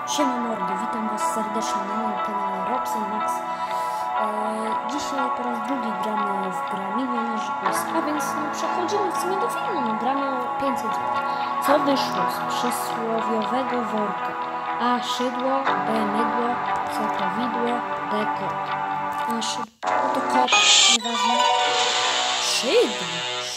Siema mordy, witam was serdecznie na moim kanale Robson Max. Dzisiaj po raz drugi gramy w grę Milionerzy Quiz, a więc przechodzimy w sumie do filmu. Gramy o 500 zł. Co wyszło z przysłowiowego worka? A. Szydło, B. Mydło, C. Powidło, D. Kot. A. Szydło, no to kot, nieważne. Szydło.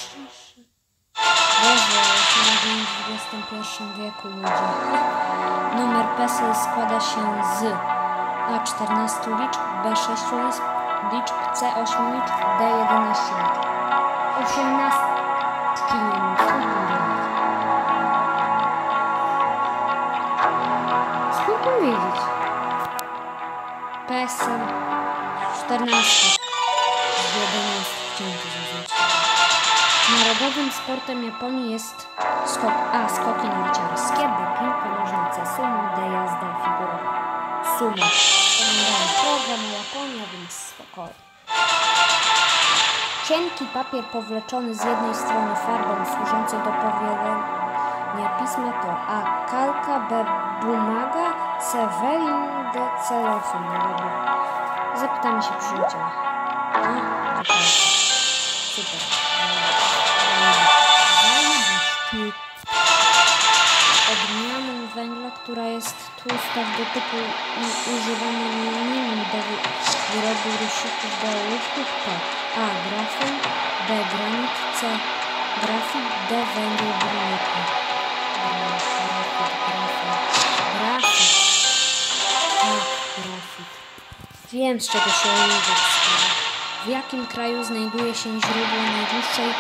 Boże, żyjemy w XXI wieku, ludzie. Numer PESEL składa się z A. 14 liczb, B. 6 liczb, C. 8 liczb, D. 11 liczb. 18 nie wiem, skąd powiedzieć? PESEL 14 z 11 chciałem to zaznaczyć. Narodowym sportem Japonii jest skok A. Skoki narciarskie, B. Piłka nożna, C. Sumo, D. Jazda figurowa. Sumo. Oglądałem program o Japonii, więc spokojnie. Cienki papier powleczony z jednej strony farbą służący do powielenia pisma to A. Kalka, B. Bumaga, C. Welin, D. Celofan. Zapytamy się przyjaciela. A. To kalka. Super. Odmianą węgla, która jest tłusta w dotyku i używana minimum do wyrobu rusików do ołówków to A. Grafen, B. Granit, C. Grafit, D. Węgiel brunatny. Grafit. Tak, grafit. Wiem, z czego się ołówek składa. W jakim kraju znajduje się źródło najdłuższej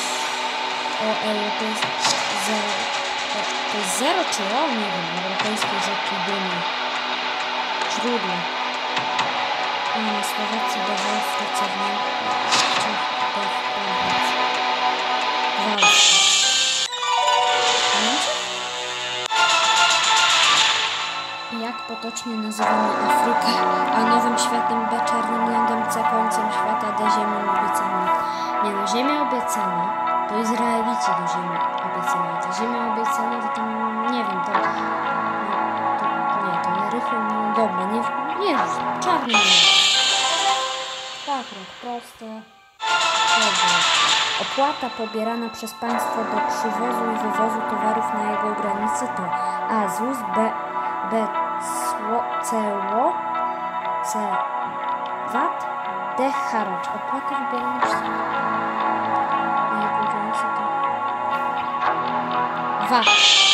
to jest zero czy o? Nie wiem, europejskiej rzeki Duny. Źródło. A na Słowacji, B w Afryce, w Niemczech, D w Polsce. Walska. Jak potocznie nazywamy Afrykę, a nowym światem B czarnym lądem, C końcem świata, D ziemią obiecaną. Nie no, ziemia obiecana to Izraelici do ziemi obiecana. Ta ziemia obiecana to tam, nie wiem, to Jerycho, no dobra, nie czarny ląd. Tak, proste. Dobrze. Opłata pobierana przez państwo do przywozu i wywozu towarów na jego granicy to A. ZUS, B. Cło, C. VAT, D. Haracz. Opłata wybierana przez na jego granicy to VAT.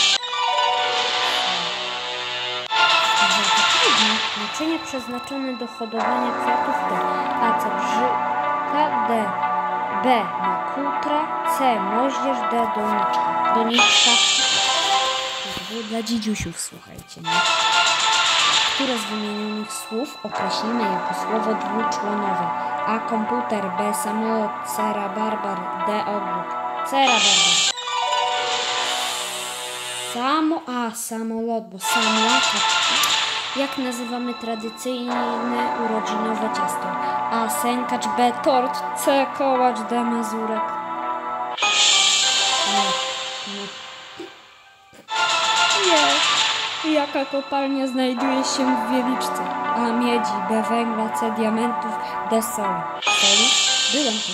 Naczynie przeznaczone do hodowania kwiatów to A. Cebrzyka, D. B. Makutra, C. Moździerz, D. Doniczka. To było dla dzidziusiów, słuchajcie, nie? Które z wymienionych słów określimy jako słowo dwuczłonowe? A. Komputer, B. Samolot, C. Rabarbar, D. Ogród. C. Rabarbar. Samolot, bo samolata. Jak nazywamy tradycyjne urodzinowe ciasto? A. Sękacz, B. Tort, C. Kołacz, D. Mazurek. Nie. Jaka kopalnia znajduje się w Wieliczce? A. Miedzi, B. Węgla, C. Diamentów, D. Soli. Soli? Byłem tam.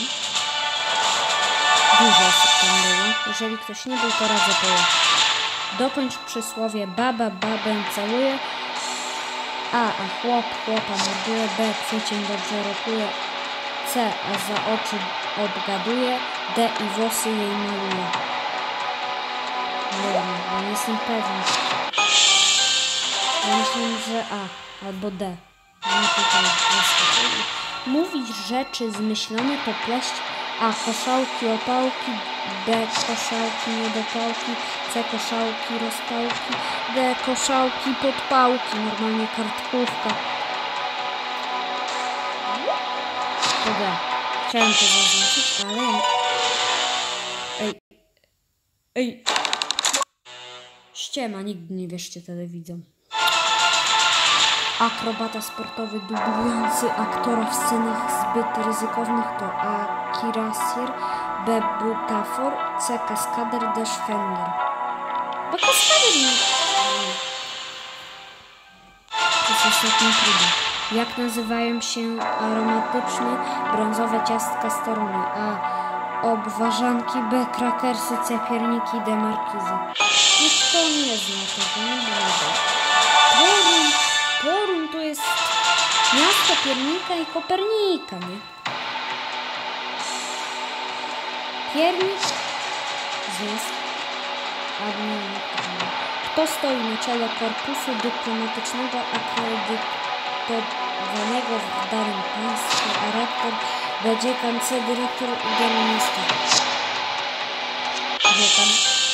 Dużo osób tam było. Jeżeli ktoś nie był, to radzę pojechać. Dokończ przysłowie baba babę całuje. A chłop chłopa morduje. B. Kwiecień dobrze rokuje. C. A za oczy obgaduje. D. I włosy jej maluje. Dobra, nie jestem pewny. Ja myślę, że A albo D. Mówić rzeczy zmyślone to pleść. A. Koszałki, opałki. B. Koszałki, niedopałki. C. Koszałki, rozpałki. D. Koszałki, podpałki. Normalnie kartkówka. To D. Chciałem to zaznaczyć, ale... Ej. Ściema, nigdy nie wierzcie telewizją. Akrobata sportowy dublujący aktora w scenach zbyt ryzykownych to A. Kirasier, B. Butafor, C. Kaskader, D. Szwender. Bo kaskader nie... ostatniej próby. Jak nazywają się aromatyczne brązowe ciastka z Torunia? A. Obwarzanki, B. Krakersy, C. Pierniki, D. Markizy. Nikt to nie zna tego, nie wiem. Toruń to jest miasto Piernika i Kopernika, nie? Piernik z miast. Kto stoi na czele korpusu dyplomatycznego akredytowanego w danym państwie, a rektor B. dziekan, C. dyrektor D. minister? Dziekan.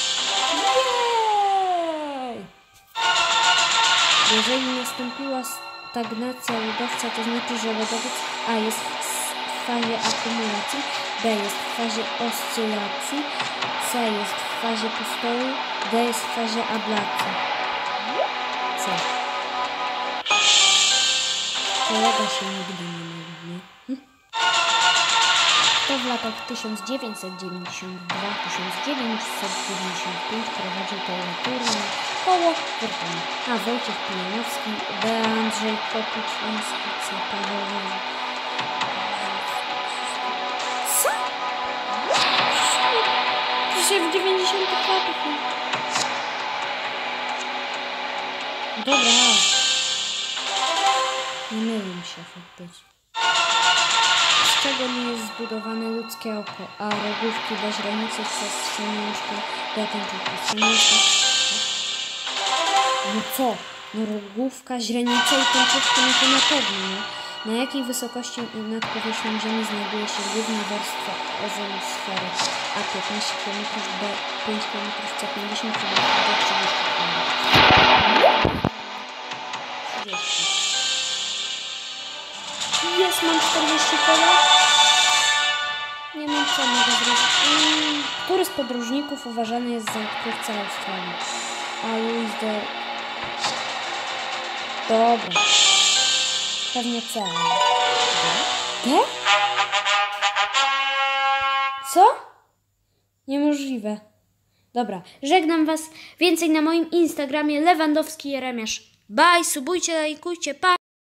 Jej! Jeżeli nastąpiła stagnacja lodowca, to znaczy, że lodowiec A jest w fazie akumulacji, B jest w fazie oscylacji, C jest w fazie postoju, D jest w fazie ablacji. C. Kolega się nigdy nie myli, nie? Kto w latach 1992-1995 prowadził teoreturę koło Fortuny? A. Wojciech Pijanowski, B. Andrzej Kopuczyński, C. Paweł Węgiel. Co? Przecież w 90 latach. Dobra. Nie mylę się faktycznie. Z czego nie jest zbudowane ludzkie oko? A. Rogówki, B. źrenicy, C. strzemiążka, D. tęczówka. No co? No rogówka, źrenica i tęczówka, no to na pewno, nie? Na jakiej wysokości nad powierzchnią Ziemi znajduje się główna warstwa ozonosfery? A. 15 km, B. 5 km, C. 50 km, D. 30 km. 30. Jest, mam 40 koła. Nie wiem, co mogę zrobić. Który z podróżników uważany jest za odkrywcę Australii? A. Louis de... Dobra. Pewnie C. D? Co? Niemożliwe. Dobra, żegnam was. Więcej na moim Instagramie Lewandowski Jeremiasz. Bye, subujcie, lajkujcie, pa!